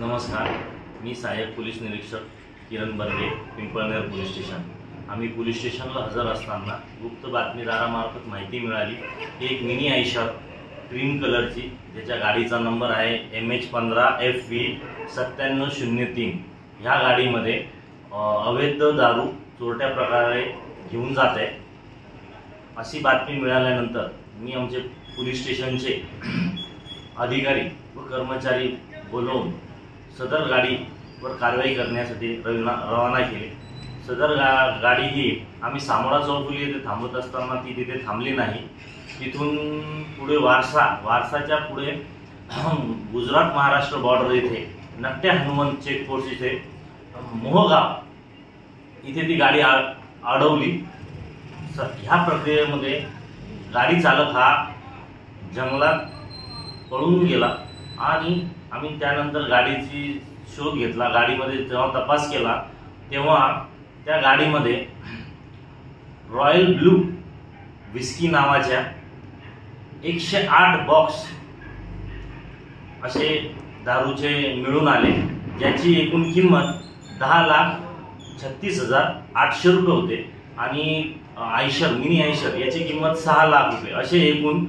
नमस्कार, मी सहाय्यक पोलीस निरीक्षक किरण बर्गे, पिंपळनेर पोलीस स्टेशन। आम्ही पोलीस स्टेशनला हजर असताना गुप्त बातमीदारामार्फत माहिती मिळाली की एक मिनी आयशर क्रीम कलरची, ज्याच्या गाडीचा नंबर आहे MH15FV 9703, ह्या गाडीमध्ये अवैध दारू चोरट्या प्रकारे घेऊन जात आहे। अशी बातमी मिळाल्यानंतर मी आमचे पोलीस स्टेशनचे अधिकारी व कर्मचारी बोलवून सदर गाडीवर कारवाई करण्यासाठी रवाना केले। सदर गाडी ही आम्ही सामोरा चौफुली येथे थांबत असताना ती तिथे थांबली नाही। तिथून पुढे वारसाच्या पुढे गुजरात महाराष्ट्र बॉर्डर येथे नट्ट्या हनुमान चेकपोस्ट इथे मोहगाव इथे ती गाडी अडवली। ह्या प्रक्रियेमध्ये गाडी चालक हा जंगलात पळून गेला आणि आम्ही त्यानंतर गाडीची शोध घेतला। गाडीमध्ये जेव्हा तपास केला तेव्हा त्या गाडीमध्ये रॉयल ब्लू विस्की नावाच्या 108 बॉक्स असे दारूचे मिळून आले, ज्याची एकूण किंमत 10,36,800 रुपये होते आणि आयशर मिनी आयशर याची किंमत 6 लाख रुपये, असे एकूण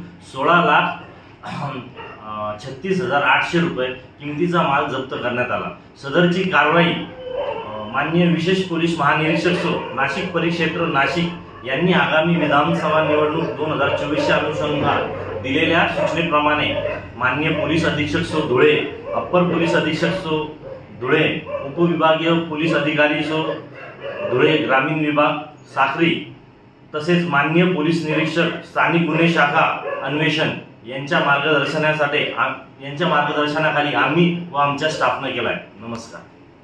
16,36,800 रुपये किमतीचा माल जप्त करण्यात आला। सदरची कारवाई माननीय विशेष पोलीस महानिरीक्षक नाशिक परिक्षेत्र नाशिक यांनी आगामी विधानसभा निवडणूक 2024च्या अनुषंगाने दिलेल्या सूचनेप्रमाणे माननीय पोलीस अधीक्षक धुळे, अप्पर पोलीस अधीक्षक धुळे, उपविभागीय पोलीस अधिकारी धुळे ग्रामीण विभाग साक्री, तसेच माननीय पोलीस निरीक्षक स्थानिक गुन्हे शाखा अन्वेषण यांच्या मार्गदर्शनाखाली आम्ही व आमच्या स्टाफने केलाय। नमस्कार।